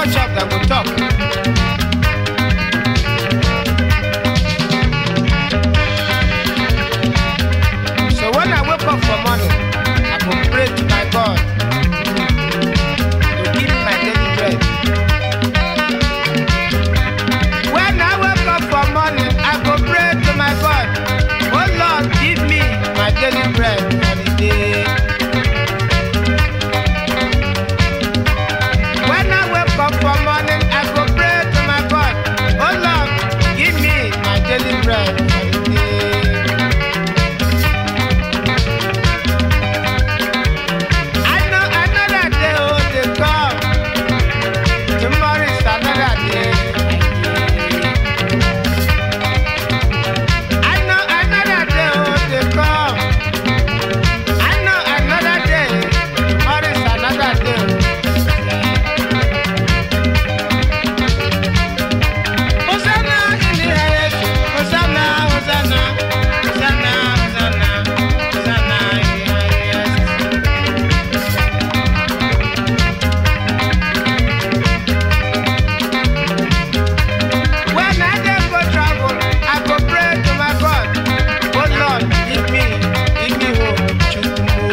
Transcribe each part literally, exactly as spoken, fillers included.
touch up, they will talk. So when I wake up for morning, I go pray to my God to give me my daily bread. When I wake up for morning, I go pray to my God. Oh Lord, give me my daily bread for the day. When I wake up for morning, I go pray to my God. Oh Lord, give me my daily bread for the day. I know another day, oh, they come. Tomorrow is another day. I know another day, oh, they come. I know another day. Tomorrow is another day. Hosanna in the highest. Hosanna, Hosanna, Hosanna, Hosanna, Hosanna in the highest. When I dey go travel, I go pray to my God. Oh Lord, give me, give me hope, Chukwumo.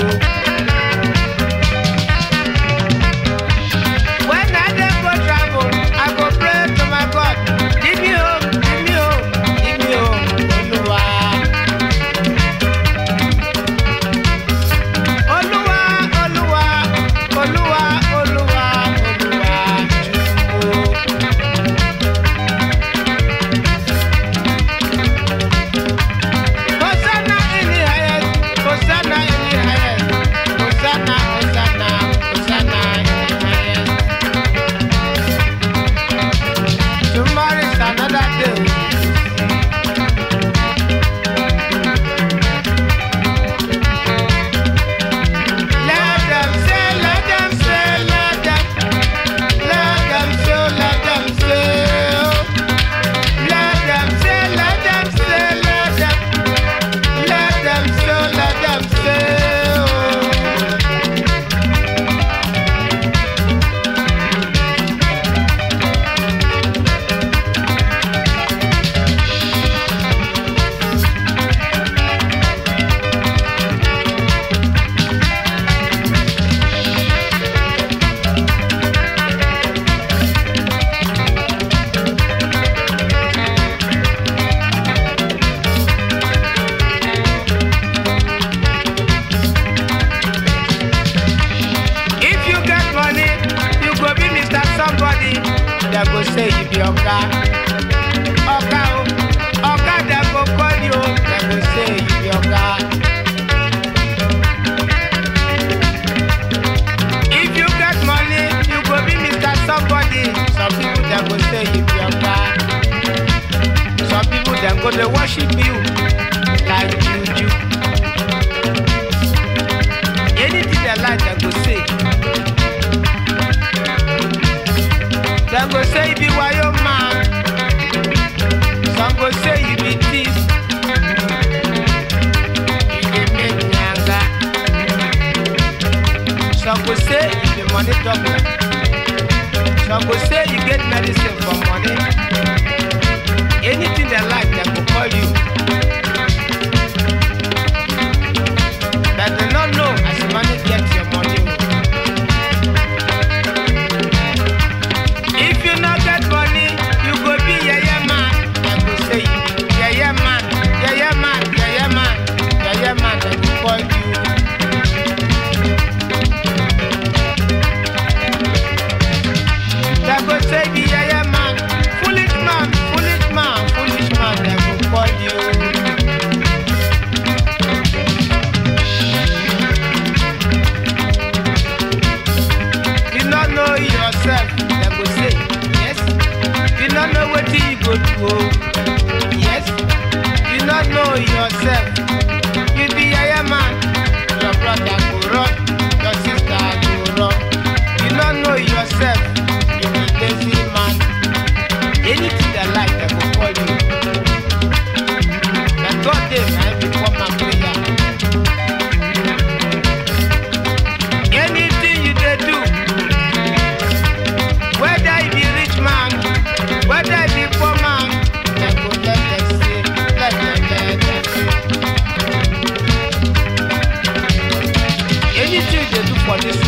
When I dey go travel, I go pray to my God. Give me hope, give me hope, give me hope, Oluwa. Oluwa, Oluwa, Oluwa, Oluwa, Oluwa, Chukwumo. Hosanna in the highest, Hosanna in the highest, Hosanna, Hosanna, Hosanna in the highest. Tomorrow is another day. Let them say, let them say, let them, let them say, let them say, oh. Let them say, let them say, let them, let them say, let them say, oh. If you get money, you go be Mister Somebody. They go say you be Oga. Oga, oh. Oga, they go call you. They go say you be Oga. If you get money, you go be Mister Somebody. Some people they go say you be Oga. Some people they go they worship you like juju. Anything they like, they go say. They go say you be wayo man. Some go say you be thief. You dey make nyanga. Some go say you be money doctor. Some go say you get medicine for money. Anything they like, they go call you. But they don't know as money get your money. If you not get money, you go be yeah yeah man. They go say you be yeah yeah man, yeah yeah man, yeah yeah man, yeah yeah man. They go call you. They go say be yeah yeah man, foolish man, foolish man, foolish man. They go call you. for this